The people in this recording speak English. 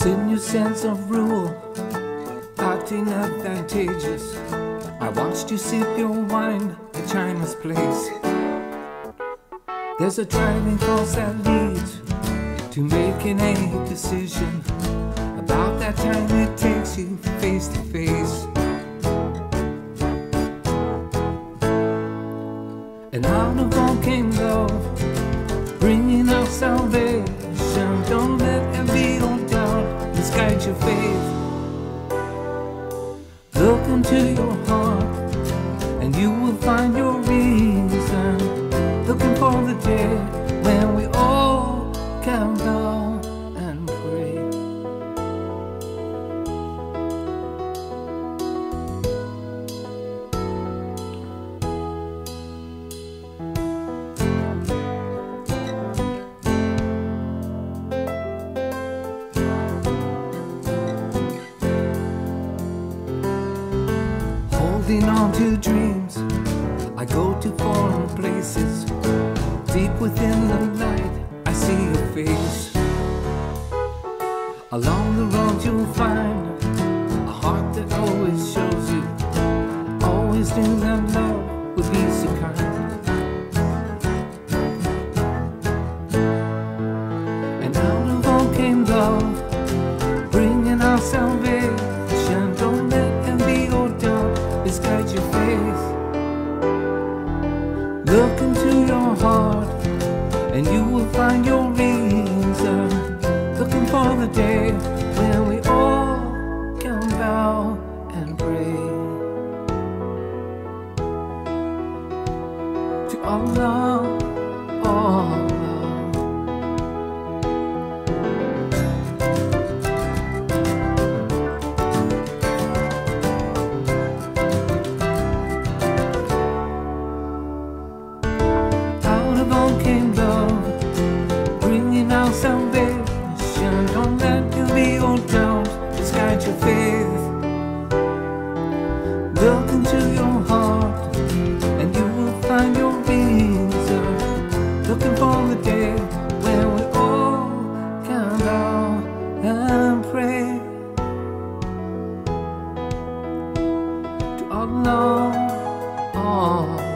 Sin your sense of rule, acting advantageous. I watched you sip your wine at China's place. There's a driving force that leads to making a decision about that time it takes you face to face. And out of all came love, bringing out salvation. Don't let envy or doubt misguide your faith. Look into your heart and you will find your reason. Looking for the day when we all can bow and pray. Holding on to dreams, I go to foreign places. Deep within the night, I see your face. Along the road you'll find a heart that always shows you. Always knew that love would be so kind. And out of all came love, bringing our salvation. Don't let envy or doubt misguide your faith. Look into your heart and you will find your reason. Looking for the day when we all can bow and pray to Allah, Allah. Came love, bringing out salvation. Don't let envy or doubt misguide your faith. Look into your heart and you will find your reason. Looking for the day when we all can bow and pray to Allah, Allah.